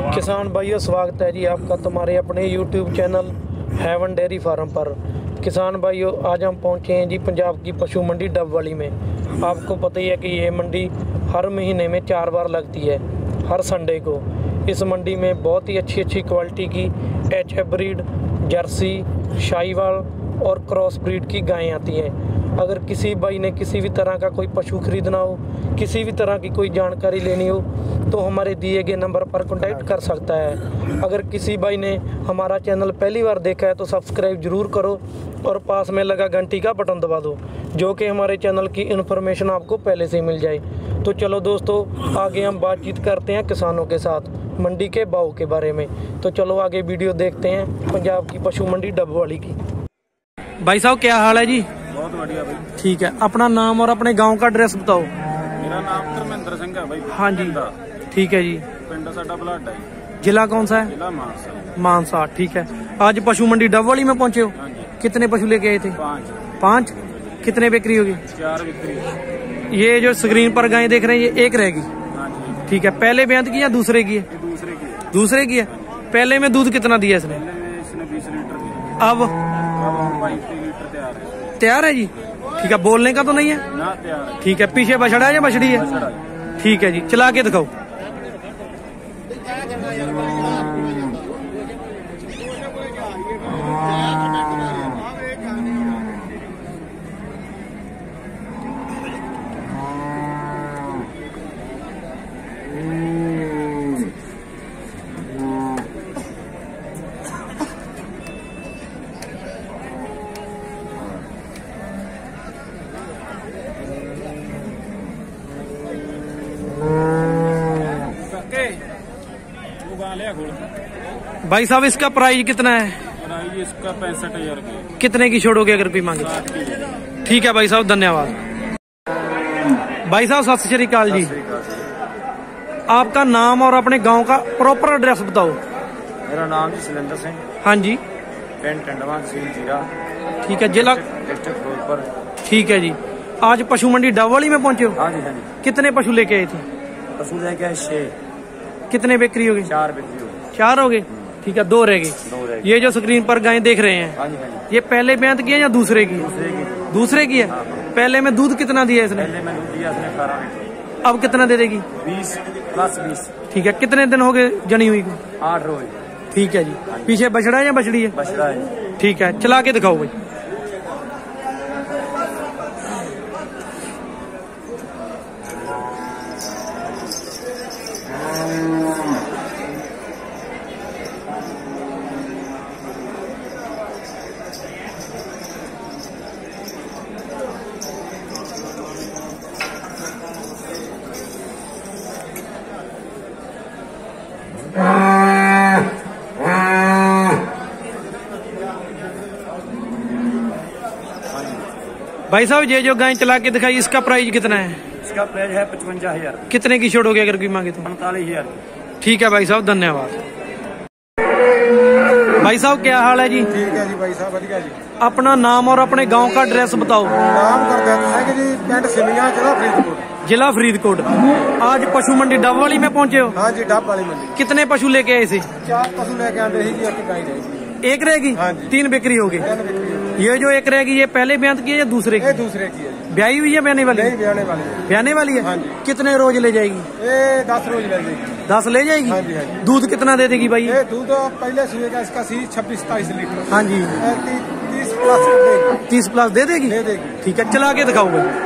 किसान भाइयों, स्वागत है जी आपका तुम्हारे अपने YouTube channel heaven dairy farm पर। किसान भाइयों, आज हम पहुंचे हैं जी पंजाब की पशु मंडी डबवाली में। आपको पता ही है कि ये मंडी हर महीने में 4 बार लगती है, हर संडे को। इस मंडी में बहुत ही अच्छी क्वालिटी की HF ब्रीड, जर्सी, शाहीवाल और क्रॉस ब्रीड की गायें आती हैं। अगर किसी भाई ने किसी भी तरह का कोई पशु खरीदना हो, किसी भी तरह की कोई जानकारी लेनी हो, तो हमारे दिए गए नंबर पर कॉन्टैक्ट कर सकता है। अगर किसी भाई ने हमारा चैनल पहली बार देखा है तो सब्सक्राइब ज़रूर करो और पास में लगा घंटी का बटन दबा दो, जो कि हमारे चैनल की इन्फॉर्मेशन आपको पहले से मिल जाए। तो चलो दोस्तों, आगे हम बातचीत करते हैं किसानों के साथ मंडी के भाव के बारे में। तो चलो आगे वीडियो देखते हैं पंजाब की पशु मंडी डबवाली की। भाई साहब, क्या हाल है जी? बहुत बढ़िया भाई। ठीक है, अपना नाम और अपने गांव का एड्रेस बताओ। मेरा नाम धर्मेंद्र सिंह है भाई। हाँ जी, ठीक है जी। पिंड साडा बलाडा है। जिला कौन सा है? जिला मानसा। मानसा, ठीक है। आज पशु मंडी डबवाली में पहुंचे हो? हाँ जी। कितने पशु लेके आए थे? 5। कितने बिक्री होगी? 4 बिक्री। ये जो स्क्रीन पर गायें देख रहे हैं, ये एक रहेगी? हाँ जी। ठीक है। पहले ब्यात की या दूसरे की है? दूसरे की है। दूसरे की है। पहले में दूध कितना दिया इसने? इसने 20 लीटर दिया। अब 22 लीटर तैयार है। तैयार है जी? ठीक है। बोलने का तो नहीं है ना? तैयार है। ठीक है। पीछे बछड़ा है या बछड़ी है? बछड़ा है। ठीक है जी, चला के दिखाओ। भाई साहब, इसका प्राइस कितना है? प्राइस इसका 65,000 की। कितने की छोड़ोगे अगर कोई मांगे? 60 की। ठीक है भाई साहब, धन्यवाद। भाई साहब, सत श्री अकाल जी। आपका नाम और अपने गांव का प्रॉपर एड्रेस बताओ। मेरा नाम जी सिलेंडर सिंह। हाँ जी। पिंड टंडवा, तहसील जीरा। ठीक है। जिला? डिस्ट्रिक्ट फिरोजपुर। ठीक है जी। आज पशु मंडी डबवाली में पहुंचे हो? हाँ जी, हाँ जी। कितने पशु लेके आए थे? पशु लेके आए 6। कितने बिक्री हो गए? 4 बिक्री हो गई। 4 हो गए। ठीक है, 2 रह गए। ये जो स्क्रीन पर गायें देख रहे हैं, हाँ जी, हाँ जी। ये पहले ब्यात की है या दूसरे की? दूसरे की। दूसरे की है। पहले में दूध कितना दिया इसने? पहले मैंने दिया इसने 18 लीटर। अब कितना दे देगी? 20 प्लस 20। ठीक है। कितने दिन हो गए जनी हुई को? 8 रोज। ठीक है जी। पीछे बछड़ा है या बछड़ी है? बछड़ा है। ठीक है, चला के दिखाओ भाई। भाई साहब, ये जो गाय चला के दिखाई, इसका प्राइस कितना है? इसका प्राइस है 55,000। कितने की छोड़ोगे अगर कोई मांगे तो? 45,000। ठीक है भाई साहब, धन्यवाद। भाई साहब, क्या हाल है जी? ठीक है जी भाई साहब, बढ़िया जी। अपना नाम और अपने गांव का एड्रेस बताओ। नाम गुरदत्त है जी, पिंड सिमिया, जिला फरीदकोट। जिला फरीदकोट। आज पशु मंडी डबवाली में पहुंचे हो? हाँ जी, डबवाली मंडी। कितने पशु लेके आए थे? 4 पशु लेके आते हैं जी, एक गाय रहेगी। एक रहेगी? हाँ जी। 3 बिक्री होगी। 3 बिक्री होगी। ये जो एक रहेगी, ये पहले ब्यात की है या दूसरे की? ये दूसरे की है जी। ब्याई हुई है? ब्याने वाली? नहीं, ब्याने वाली है। ब्याने वाली है। हाँ जी। कितने रोज ले जाएगी? ये 10 रोज लगेगी। 10 ले जाएगी? हाँ जी, हाँ जी। दूध कितना दे देगी भाई? ये दूध पहले सुबह का इसका 26-27 लीटर। हाँ जी। 30 प्लस देगी। 30 प्लस दे देगी? दे देगी। ठीक है, चला के दिखाओ भाई।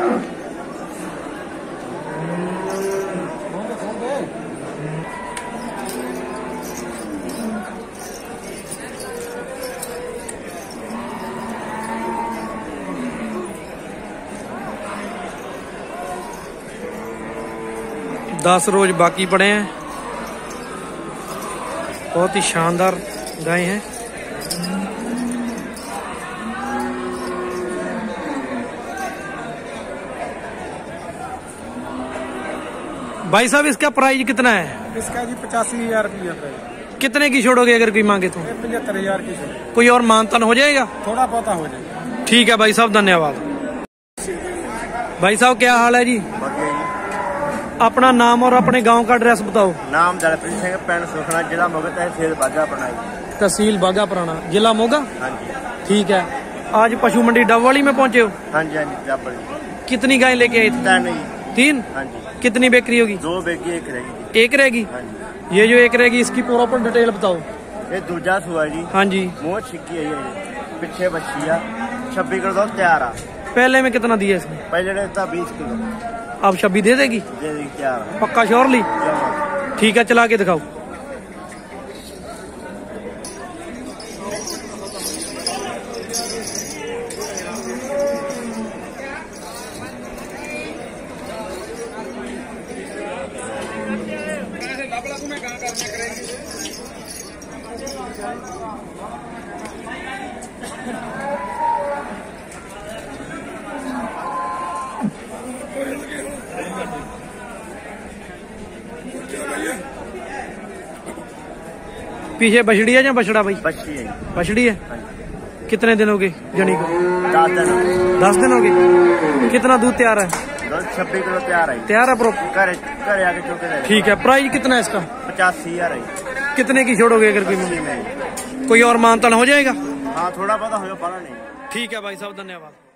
दस रोज बाकी पड़े हैं। बहुत ही शानदार गाय हैं। भाई साहब, इसका प्राइस कितना है? इसका जी 85,000 रुपया है। कितने की छोड़ोगे अगर कोई मांगे तो? 75,000 की। कोई और मानतान हो जाएगा? थोड़ा बहुता हो जाएगा। ठीक है भाई साहब, धन्यवाद। भाई साहब, क्या हाल है जी? अपना नाम और अपने गांव का एड्रेस बताओ। नाम दलप्रीत सिंह, पिंड सुखना, जिला मोगा, तहसील बाघा पुराना जी। तहसील बाघा पुराना, जिला मोगा। हाँ जी। ठीक है, आज पशु मंडी डबवाली में पहुंचे हो। हाँ जी, हाँ जी, डबल। कितनी गाय लेके आए थे? 3 जी। 3। हाँ जी। कितनी बिक्री होगी? 2 बेगी, 1 रहेगी। 1 रहेगी। हाँ जी। ये जो 1 रहेगी इसकी प्रॉपर डिटेल बताओ। ये दूजा सुआ जी। हाँ जी। मुँह छिक्की है ये, पिछे बच्ची आ, 26 किलो दूध तैयार आ। पहले में कितना दिया इसने? पहले रहता 20 किलो। अब 26 दे देगी? दे दी तैयार। पक्का श्योरली? ठीक है, चला के दिखाओ। पीछे बछड़ी है या बछड़ा भाई? बच्ची है। बछड़ी है। कितने दिन हो गए जनी को? 10 दिन। 10 दिन हो गए। कितना दूध तैयार है? 26 किलो तैयार है। तैयार है प्रो? घर आके चौके दे। ठीक है, प्राइस कितना है इसका? 85,000 है। कितने की छोड़ोगे अगर कोई और मानतान हो जाएगा? हाँ, थोड़ा पता होगा, पता नहीं। ठीक है भाई साहब, धन्यवाद।